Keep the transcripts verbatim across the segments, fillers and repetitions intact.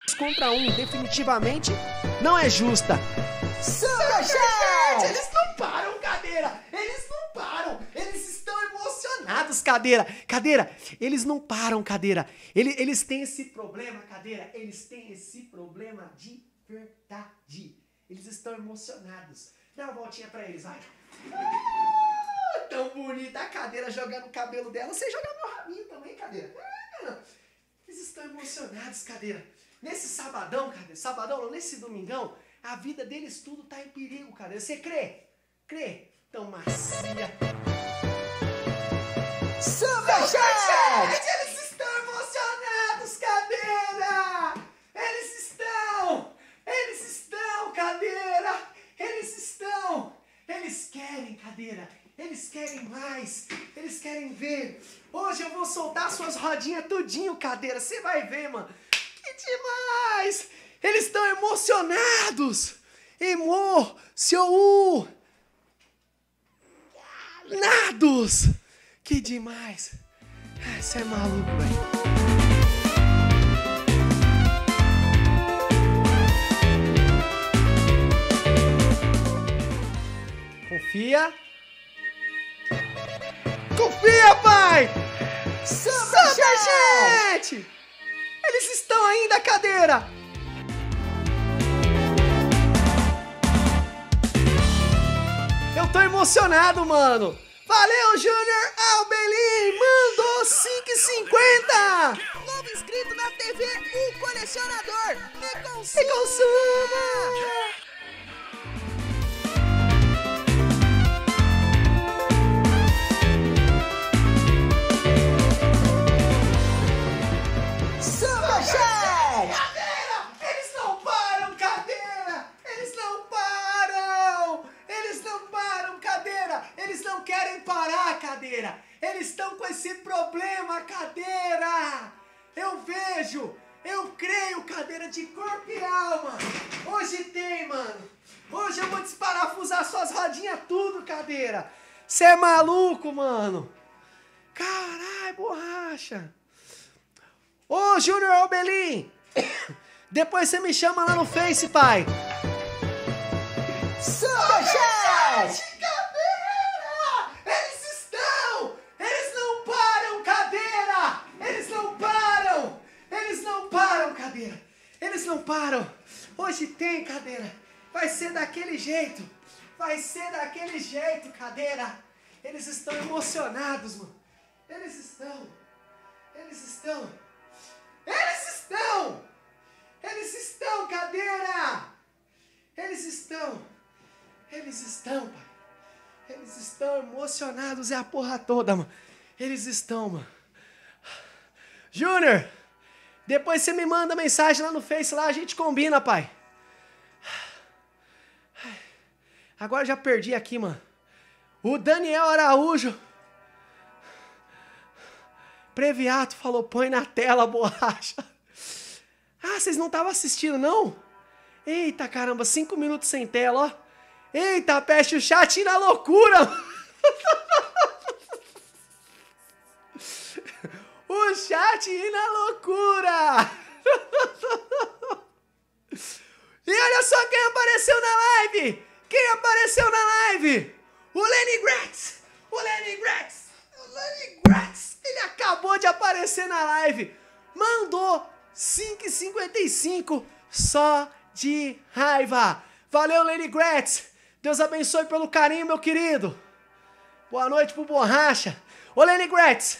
Contra um, definitivamente não é justa. Superchat! Eles não param, Cadeira! Eles não param! Eles estão emocionados, Cadeira! Cadeira, eles não param, Cadeira! Eles, eles têm esse problema, Cadeira! Eles têm esse problema de verdade! Eles estão emocionados! Dá uma voltinha pra eles, vai! Ah, tão bonita a Cadeira jogando o cabelo dela. Você joga meu rabinho também, Cadeira! Ah, eles estão emocionados, Cadeira! Nesse sabadão, Cadeira, sabadão não, nesse domingão, a vida deles tudo tá em perigo, Cadeira. Você crê? Crê? Tão macia. Superchat! Eles estão emocionados, Cadeira! Eles estão! Eles estão, Cadeira! Eles estão! Eles querem, Cadeira! Eles querem mais! Eles querem ver! Hoje eu vou soltar suas rodinhas tudinho, Cadeira! Você vai ver, mano! Que demais! Eles estão emocionados! Emocionados! Que demais! Você é maluco, velho! Confia! Confia, pai! Superchat! Eles estão ainda, Cadeira! Eu tô emocionado, mano! Valeu, Júnior Albelin! Mandou cinco e cinquenta! Novo inscrito na T V, o colecionador! Me consuma! Me consuma! Cadeira, eles estão com esse problema, Cadeira. Eu vejo, eu creio, Cadeira, de corpo e alma. Hoje tem, mano. Hoje eu vou desparafusar suas rodinhas tudo, Cadeira. Você é maluco, mano. Carai, borracha. Ô, Júnior Albelin, depois você me chama lá no Face, pai. Superchat! Eles não param. Hoje tem, Cadeira. Vai ser daquele jeito. Vai ser daquele jeito, Cadeira. Eles estão emocionados, mano. Eles estão. Eles estão. Eles estão. Eles estão, Cadeira. Eles estão. Eles estão, pai. Eles estão emocionados. É a porra toda, mano. Eles estão, mano. Júnior. Depois você me manda mensagem lá no Face, lá a gente combina, pai. Agora já perdi aqui, mano. O Daniel Araújo. Previato falou, põe na tela, borracha. Ah, vocês não estavam assistindo, não? Eita, caramba, cinco minutos sem tela, ó. Eita, peste, o chat na loucura. O chat na loucura! E olha só quem apareceu na live! Quem apareceu na live? O Lenny Gratz! O Lenny Gratz! O Lenny Gratz! Ele acabou de aparecer na live! Mandou cinco e cinquenta e cinco só de raiva! Valeu, Lenny Gratz! Deus abençoe pelo carinho, meu querido! Boa noite pro Borracha! Ô, Lenny Gratz!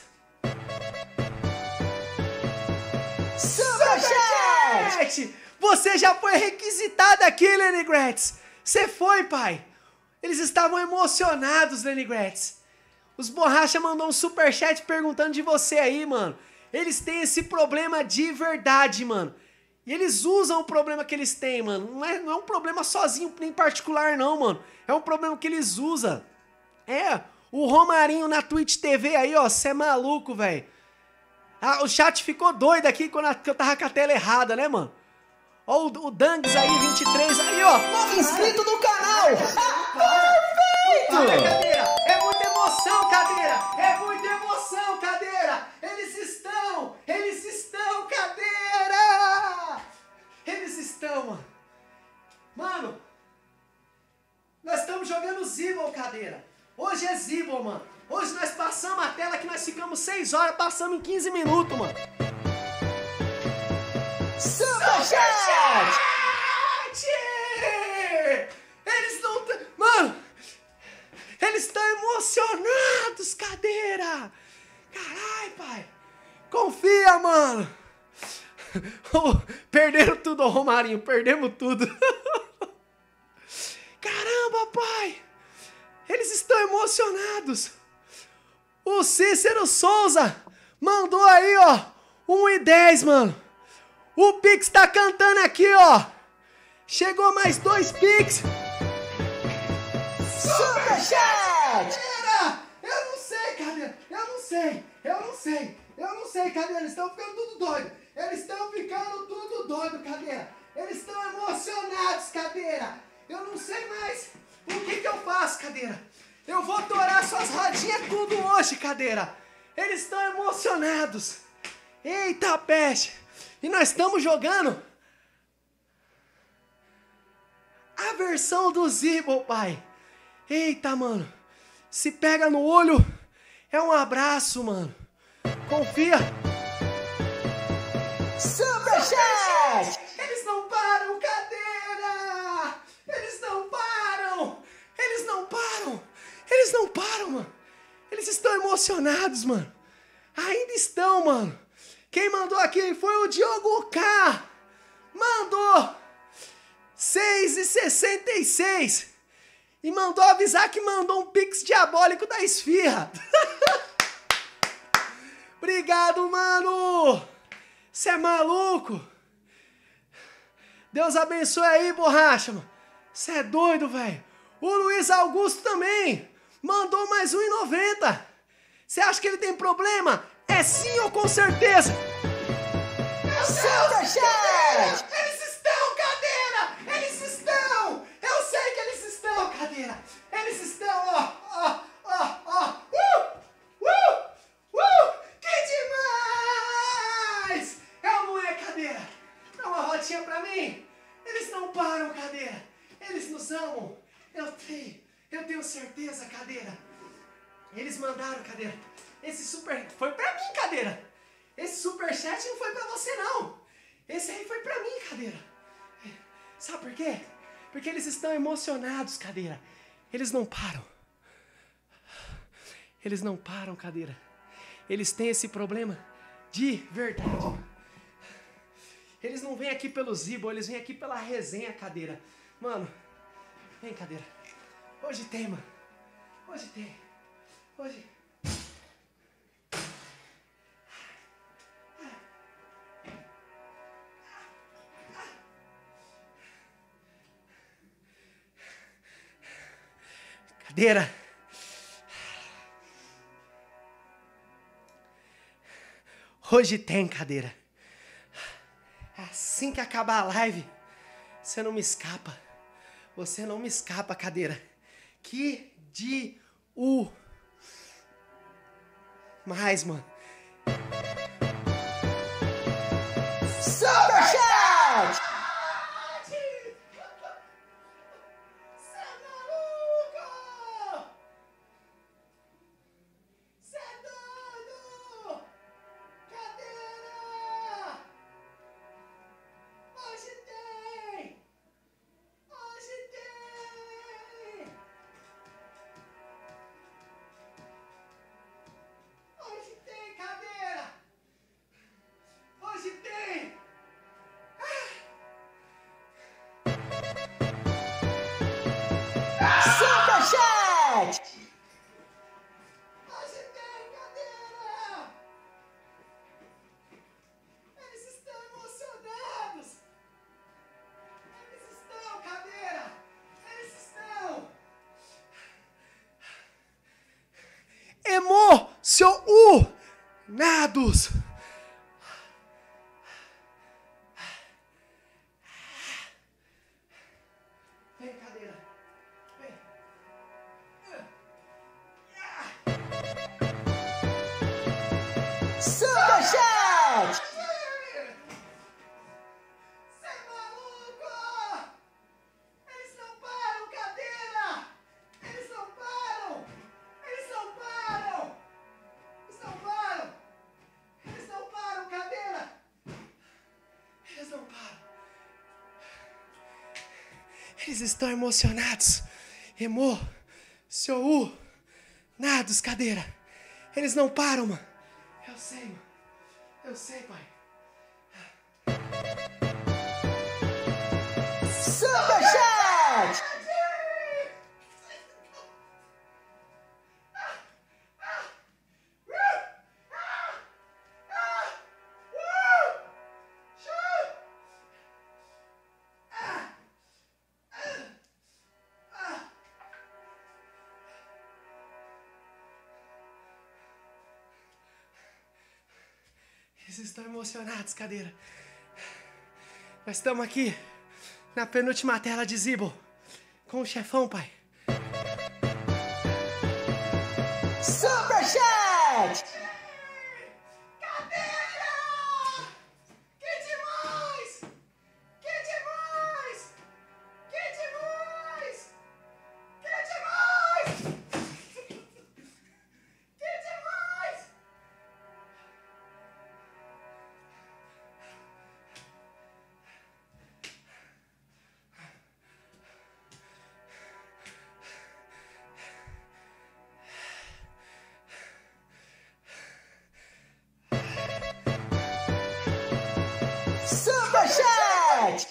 Superchat! Você já foi requisitado aqui, Lenny Gratz. Você foi, pai. Eles estavam emocionados, Lenny Gratz. Os Borracha mandou um superchat perguntando de você aí, mano. Eles têm esse problema de verdade, mano. E eles usam o problema que eles têm, mano. Não é, não é um problema sozinho, nem particular, não, mano. É um problema que eles usam. É, o Romarinho na Twitch T V aí, ó. Você é maluco, velho. Ah, o chat ficou doido aqui quando eu tava com a tela errada, né, mano? Ó, o, o Dangs aí, vinte e três, aí, ó. Novo inscrito no canal. Perfeito! Cadeira, é muita emoção, Cadeira. É muita emoção, Cadeira. Eles estão, eles estão, Cadeira. aconteceu, mano? Mano, nós estamos jogando Zibble, cadeira. Hoje é Zibble, mano. Hoje nós passamos a tela que nós ficamos seis horas, passamos em quinze minutos, mano. Superchat! Eles não... Mano, eles estão emocionados, cadeira. Caralho, pai. Confia, mano. Perderam tudo, ô Romarinho. Perdemos tudo. Caramba, pai. Eles estão emocionados. O Cícero Souza mandou aí, ó, um e dez, mano. O Pix tá cantando aqui, ó. Chegou mais dois Pix. Superchat! Eu não sei, cadeira. Eu não sei. Eu não sei. Eu não sei, cadeira. Eles estão ficando tudo doido. Eles estão ficando tudo doido, cadeira. Eles estão emocionados, cadeira. Eu não sei mais o que que eu faço, cadeira. Eu vou torar suas rodinhas tudo hoje, cadeira. Eles estão emocionados. Eita, peste. E nós estamos jogando a versão do Zibble, pai. Eita, mano. Se pega no olho, é um abraço, mano. Confia. Superchat! Eles não param, cadeira! Eles não param! Eles não param! Eles não param, mano! Eles estão emocionados, mano! Ainda estão, mano! Quem mandou aqui foi o Diogo K! Mandou seis e sessenta e seis! E mandou avisar que mandou um pix diabólico da esfirra! Obrigado, mano! Você é maluco? Deus abençoe aí, borracha, mano. Você é doido, velho. O Luiz Augusto também mandou mais um e noventa. Você acha que ele tem problema? É sim ou com certeza? Superchat! Eles estão, cadeira! Eles estão! Eu sei que eles estão, cadeira! Eles estão, ó, ó, ó, ó! Uh! Uh! Uh! Que demais! É ou não é, cadeira? Dá uma rodinha pra mim. Eles não param, cadeira. Eles nos amam. Eu tenho, eu tenho certeza, cadeira. Eles mandaram, cadeira. Esse super... Foi pra mim, cadeira. Esse superchat não foi pra você, não. Esse aí foi pra mim, cadeira. Sabe por quê? Porque eles estão emocionados, cadeira. Eles não param. Eles não param, cadeira. Eles têm esse problema de verdade. Eles não vêm aqui pelo Zibble, eles vêm aqui pela resenha, cadeira. Mano, vem, cadeira. Hoje tem, mano. Hoje tem. Hoje... Cadeira. Hoje tem, cadeira. Assim que acabar a live, você não me escapa. Você não me escapa, cadeira. Que de o mais, mano. Superchat! Superchat! Hoje tem, cadeira! Eles estão emocionados! Eles estão, cadeira! Eles estão! Emocionados! Vem, cadeira! Vem! Superchat! Você é maluco! Eles estão emocionados. Emocionados, cadeira. Eles não param, mano. Eu sei, mano. Eu sei, pai. Superchat! Eles estão emocionados, cadeira. Nós estamos aqui na penúltima tela de Zibo com o chefão, pai. Superchat! Cadeira! Que demais! Que demais! Que demais! Que demais! Que demais! Superchat!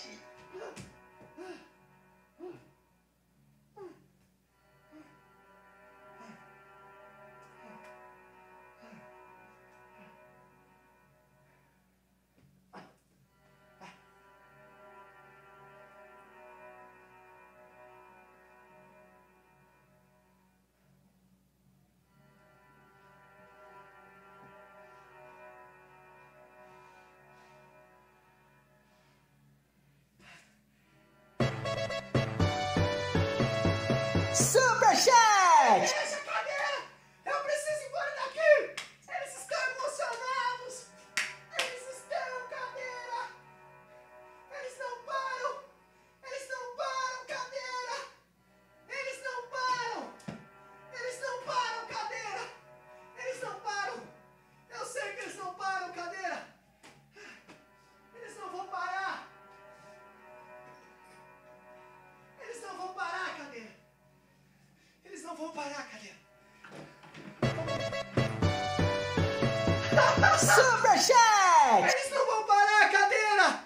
Superchat! Deixa a cadeira! Eu preciso ir embora daqui! Eles estão emocionados! Eles estão, cadeira! Eles não param! Eles não param, cadeira! Eles não param! Eles não param, cadeira! Eles não param! Eu sei que eles não param, cadeira! Eles não vão parar! Eles não vão parar, cadeira! Eles não vão parar, cadeira! Superchat! Eles não vão parar, cadeira!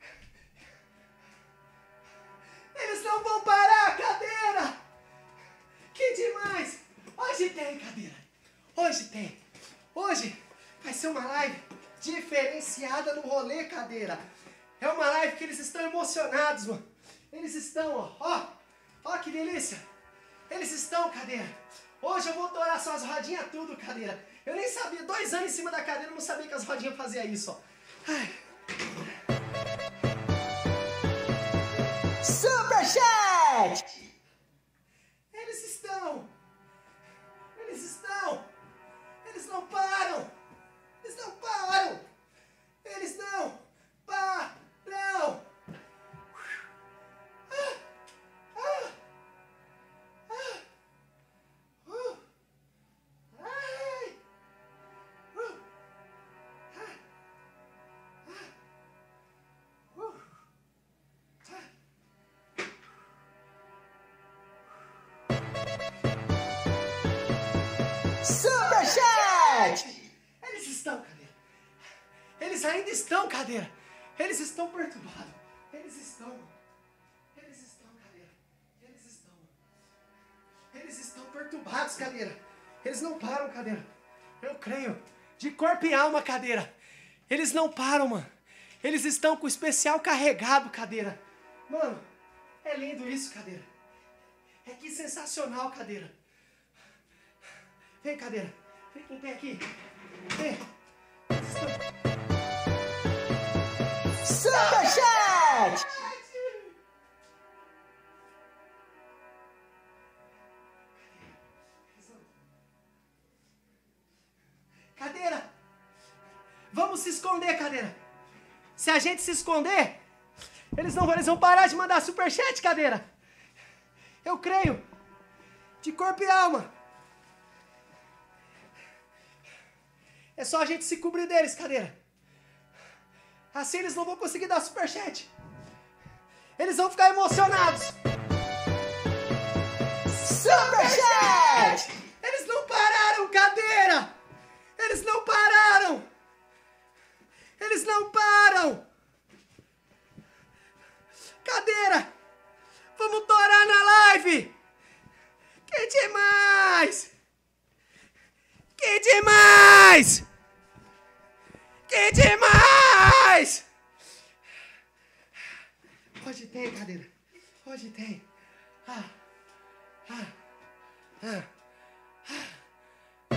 Eles não vão parar, cadeira! Que demais! Hoje tem, cadeira! Hoje tem! Hoje vai ser uma live diferenciada no rolê, cadeira! É uma live que eles estão emocionados, mano! Eles estão, ó! Ó! Ó que delícia! Eles estão, cadeira! Hoje eu vou dourar suas rodinhas tudo, cadeira! Eu nem sabia, dois anos em cima da cadeira, eu não sabia que as rodinhas faziam isso, ó! Ai. Superchat! Eles estão! Eles estão! Eles não param! Eles não param! Eles não param! Ah, ah, ah, uh, ai, uh, ah, ah, uh, ah. Superchat! Eles estão, cadeira. Eles ainda estão, cadeira. Eles estão perturbados. Eles estão. Eles estão, cadeira. Eles estão. Eles estão perturbados, cadeira. Eles não param, cadeira. Eu creio. De corpo e alma, cadeira. Eles não param, mano. Eles estão com o especial carregado, cadeira. Mano, é lindo isso, cadeira. É que sensacional, cadeira. Vem, cadeira. Vem com o pé aqui. Vem. Superchat! Cadeira. Vamos se esconder, cadeira. Se a gente se esconder, eles não vão, eles vão parar de mandar superchat, cadeira. Eu creio. De corpo e alma. É só a gente se cobrir deles, cadeira. Assim eles não vão conseguir dar superchat. Eles vão ficar emocionados. Superchat! Eles não pararam, cadeira! Eles não pararam! Eles não param! Cadeira! Vamos torar na live! Que demais! Que demais! Que demais! Hoje tem, cadeira. Hoje tem. Ah, ah, ah, ah.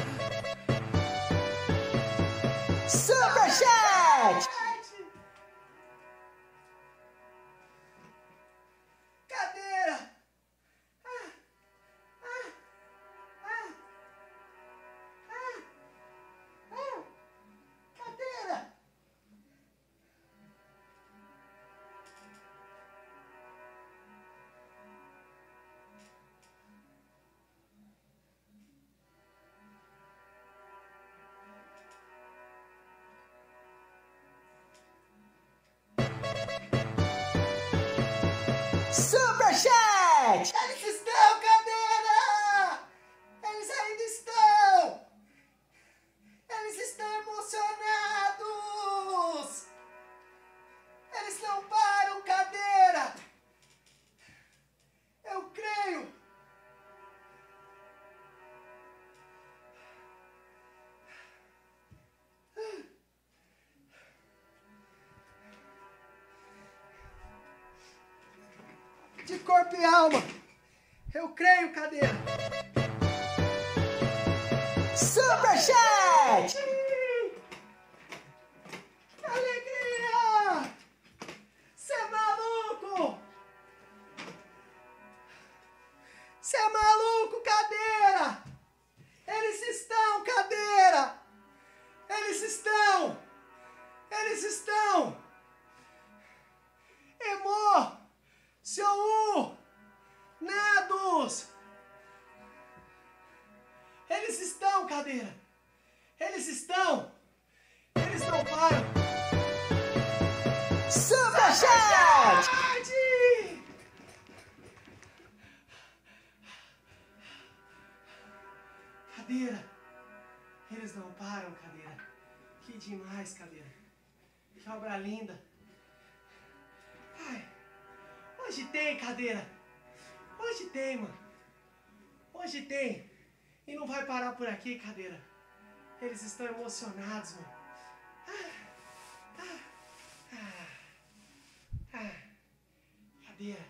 Superchat! Cadeira! Ah, ah, ah, ah, ah. Cadeira! Superchat! Eles estão, cadeira! Eles ainda estão! Eles estão emocionados! Eles não param, cadeira! Eu creio! De corpo e alma! Eu creio, cadeira! Superchat! Que alegria! Cê é maluco! Cê é maluco, cadeira! Eles estão, cadeira! Eles estão! Eles estão! Emo! Seu Nados! Eles estão, cadeira! Eles estão! Eles não param! Superchat! Cadeira! Eles não param, cadeira! Que demais, cadeira! Que obra linda! Ai! Hoje tem, cadeira! Hoje tem, mano! Hoje tem! E não vai parar por aqui, cadeira! Eles estão emocionados, mano! Ah, ah, ah, ah. Cadeira!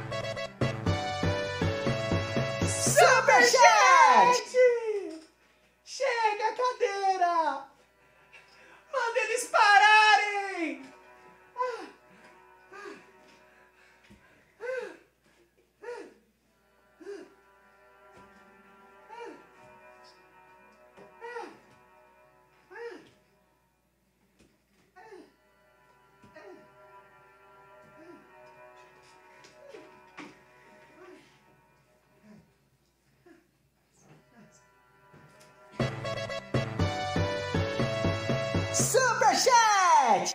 Superchat! Chega, cadeira! Manda eles pararem! Ah, ah, ah, ah, Superchat!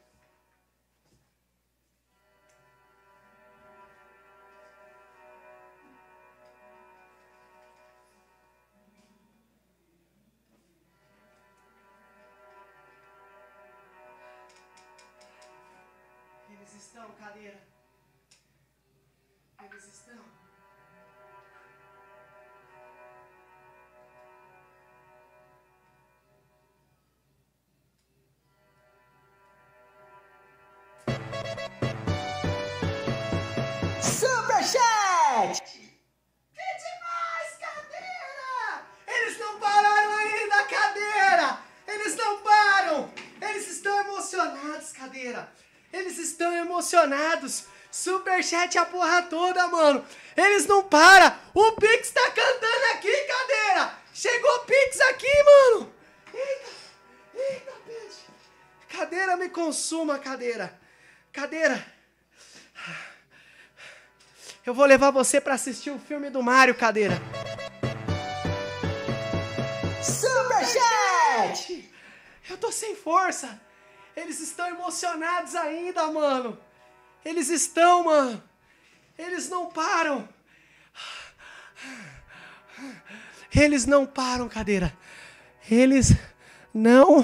Eles estão, cadeira. Eles estão. Superchat! Que demais, cadeira! Eles não pararam ainda, cadeira! Eles não param! Eles estão emocionados, cadeira! Eles estão emocionados! Superchat a porra toda, mano! Eles não param! O Pix tá cantando aqui, cadeira! Chegou o Pix aqui, mano! Eita! Eita, peixe! Cadeira, me consuma, cadeira! Cadeira! Eu vou levar você pra assistir o filme do Mario, cadeira! Superchat! Eu tô sem força! Eles estão emocionados ainda, mano! Eles estão, mano! Eles não param! Eles não param, cadeira. Eles não...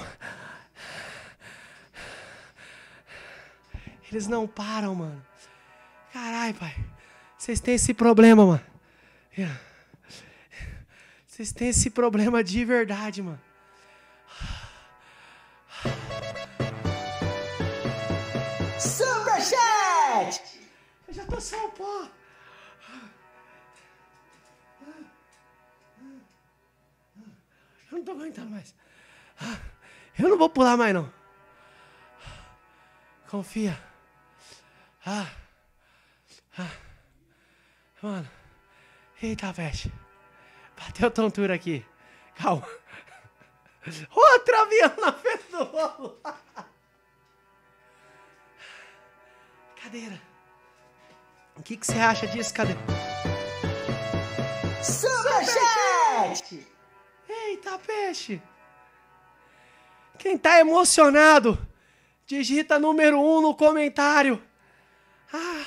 Eles não param, mano. Caralho, pai. Vocês têm esse problema, mano. Vocês têm esse problema de verdade, mano. Superchat! Eu já tô só o pó. Eu não tô aguentando mais. Eu não vou pular mais, não. Confia. Ah. Ah. Mano. Eita, peste. Bateu tontura aqui. Calma. Outro avião na frente do rolo. Cadeira. O que que você acha disso, cadeira? Superchat! Eita, peixe. Quem tá emocionado, digita número um no comentário. Ah.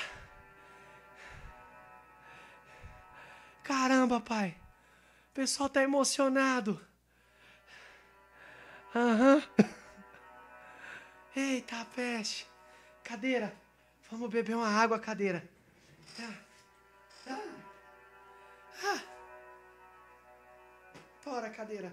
Caramba, pai. O pessoal tá emocionado. Aham. Eita, peste. Cadeira. Vamos beber uma água, cadeira. Ah. Ah. Ah. Bora, cadeira.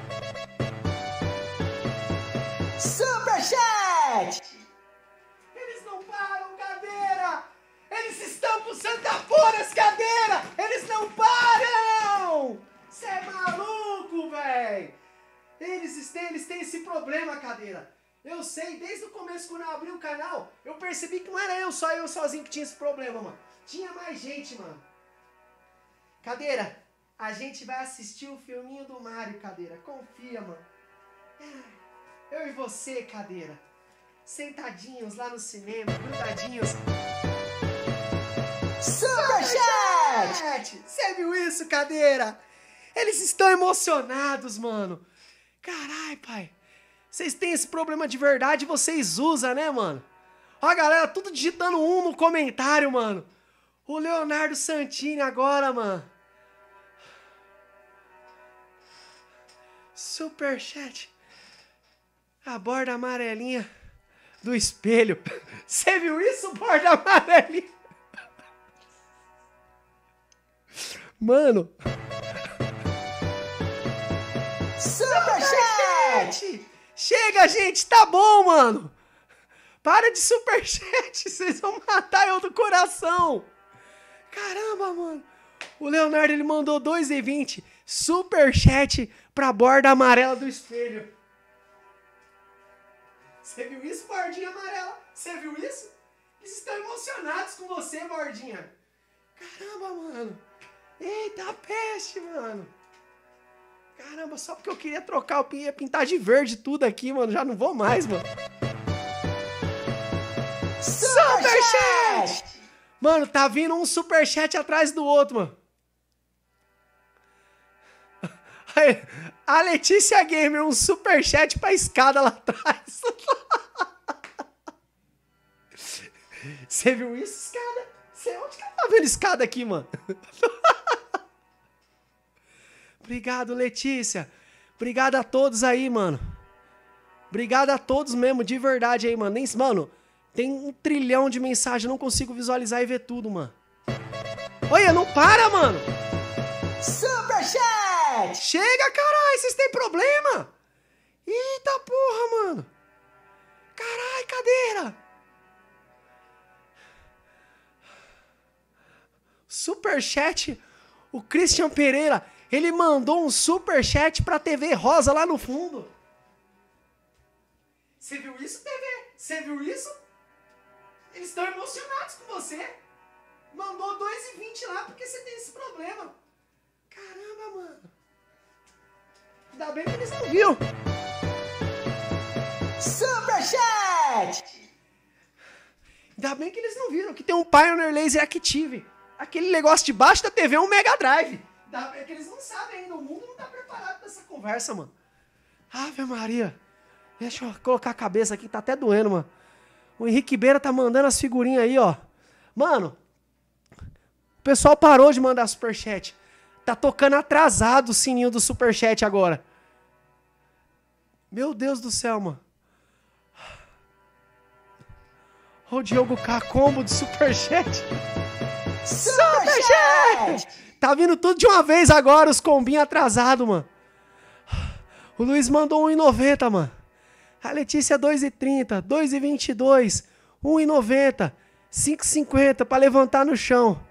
Superchat! Eles não param, cadeira! Eles estão pro Santa Poras, cadeira! Eles não param! Você é maluco, velho! Eles têm, eles têm esse problema, cadeira. Eu sei, desde o começo, quando eu abri o canal, eu percebi que não era eu, só eu sozinho que tinha esse problema, mano. Tinha mais gente, mano. Cadeira, a gente vai assistir o filminho do Mario, cadeira. Confia, mano. Eu e você, cadeira. Sentadinhos lá no cinema, grudadinhos. Superchat! Você viu isso, cadeira? Eles estão emocionados, mano. Carai, pai. Vocês têm esse problema de verdade e vocês usam, né, mano? Ó a galera tudo digitando um no comentário, mano. O Leonardo Santini agora, mano. Superchat. A borda amarelinha do espelho. Você viu isso, borda amarelinha? Mano. Superchat! Chega, gente, tá bom, mano. Para de superchat, vocês vão matar eu do coração. Caramba, mano. O Leonardo, ele mandou dois e vinte. Superchat pra borda amarela do espelho. Você viu isso, bordinha amarela? Você viu isso? Eles estão emocionados com você, bordinha. Caramba, mano. Eita, peste, mano. Caramba, só porque eu queria trocar, eu ia pintar de verde tudo aqui, mano. Já não vou mais, mano. Superchat! Mano, tá vindo um superchat atrás do outro, mano. Aí, a Letícia Gamer, um superchat pra escada lá atrás. Você viu isso, escada? Você, onde que ela tá vendo escada aqui, mano? Obrigado, Letícia. Obrigado a todos aí, mano. Obrigado a todos mesmo, de verdade aí, mano. Nem, mano, tem um trilhão de mensagens, eu não consigo visualizar e ver tudo, mano. Olha, não para, mano. Superchat! Chega, caralho, vocês têm problema? Eita porra, mano. Caralho, cadeira. Superchat, o Christian Pereira, ele mandou um superchat pra T V Rosa lá no fundo. Você viu isso, T V? Você viu isso? Eles estão emocionados com você. Mandou dois e vinte lá porque você tem esse problema. Caramba, mano. Ainda bem que eles não viram. Superchat! Ainda bem que eles não viram que tem um Pioneer Laser Active. Aquele negócio debaixo da T V é um Mega Drive. Ainda bem que eles não sabem ainda. O mundo não tá preparado pra essa conversa, mano. Ave Maria. Deixa eu colocar a cabeça aqui, tá até doendo, mano. O Henrique Beira tá mandando as figurinhas aí, ó. Mano, o pessoal parou de mandar superchat. Tá tocando atrasado o sininho do superchat agora. Meu Deus do céu, mano. Ô, o Diogo K, combo de superchat. Superchat! Tá vindo tudo de uma vez agora, os combinhos atrasados, mano. O Luiz mandou um real e noventa, mano. A Letícia dois reais e trinta, dois reais e vinte e dois, um real e noventa, cinco reais e cinquenta pra levantar no chão.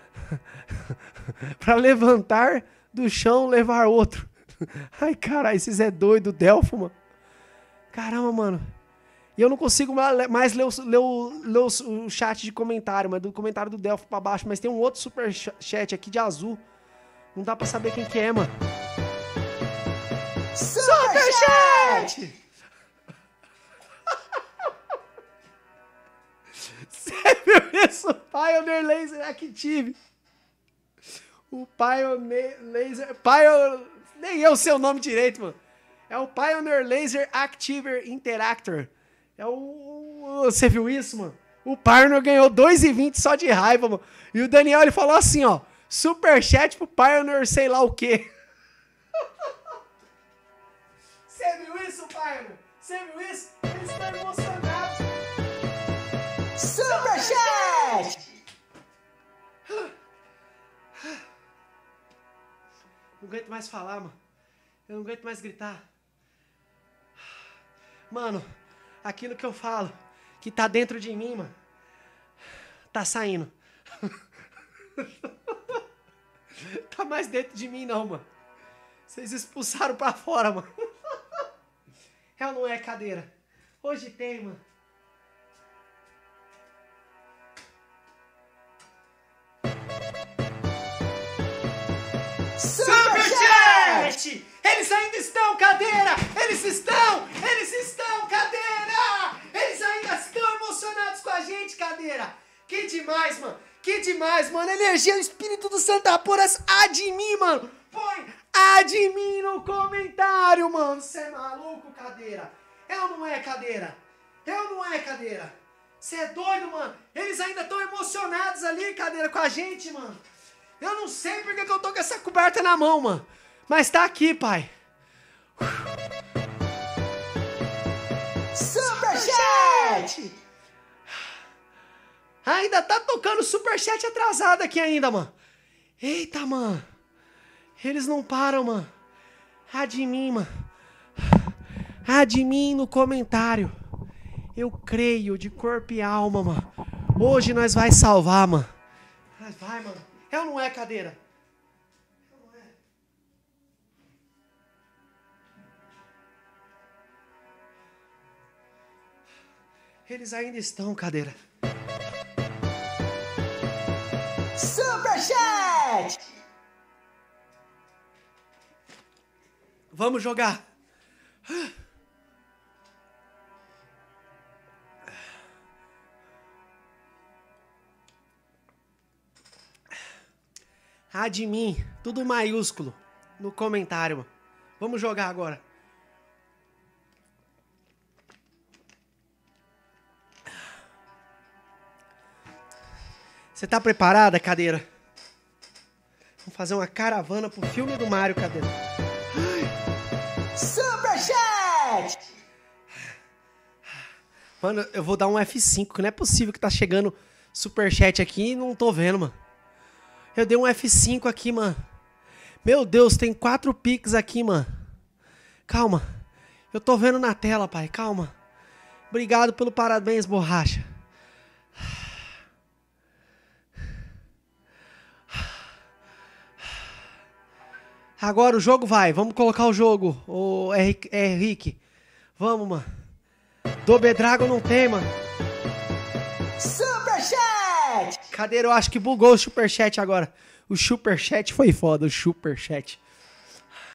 Pra levantar do chão, levar outro. Ai, caralho, esses é doido, Delfo, mano. Caramba, mano. E eu não consigo mais ler, o, ler, o, ler o, o chat de comentário, mas do comentário do Delfo pra baixo. Mas tem um outro super chat aqui de azul. Não dá pra saber quem que é, mano. Superchat! Você viu isso? Pioneer Laser Active. O Pioneer Laser... Pioneer... Nem eu sei o nome direito, mano. É o Pioneer Laser Activer Interactor. É o... Você viu isso, mano? O Pioneer ganhou dois reais e vinte só de raiva, mano. E o Daniel, ele falou assim, ó. Superchat pro Pioneer sei lá o quê. Você viu isso, Pioneer? Você viu isso? Eles estão emocionados. Superchat! Não aguento mais falar, mano. Eu não aguento mais gritar. Mano, aquilo que eu falo, que tá dentro de mim, mano, tá saindo. Tá mais dentro de mim não, mano. Vocês expulsaram pra fora, mano. É ou não é, cadeira? Hoje tem, mano. Superchat! Eles ainda estão, cadeira! Eles estão! Eles estão, cadeira! Eles ainda estão emocionados com a gente, cadeira! Que demais, mano! Que demais, mano! Energia, o Espírito do Santa Poras, há de mim, mano! Põe há de mim no comentário, mano! Você é maluco, cadeira? É ou não é, cadeira? É ou não é, cadeira? Você é doido, mano? Eles ainda estão emocionados ali, cadeira, com a gente, mano! Eu não sei porque que eu tô com essa coberta na mão, mano. Mas tá aqui, pai. Superchat! Ainda tá tocando superchat atrasado aqui ainda, mano. Eita, mano. Eles não param, mano. Há de mim, mano. Há de mim no comentário. Eu creio de corpo e alma, mano. Hoje nós vai salvar, mano. Nós vai, mano. É ou não é, cadeira? É ou não é? Eles ainda estão, cadeira. Superchat! Vamos jogar. Há de mim, tudo maiúsculo, no comentário, mano. Vamos jogar agora. Você tá preparada, cadeira? Vamos fazer uma caravana pro filme do Mario, cadeira. Superchat! Mano, eu vou dar um F cinco, que não é possível que tá chegando superchat aqui e não tô vendo, mano. Eu dei um F cinco aqui, mano. Meu Deus, tem quatro piques aqui, mano. Calma. Eu tô vendo na tela, pai. Calma. Obrigado pelo parabéns, borracha. Agora o jogo vai. Vamos colocar o jogo. O Henrique. Vamos, mano. Double Dragon não tem, mano. Superchat! Cadeira, eu acho que bugou o superchat agora. O superchat foi foda, o superchat.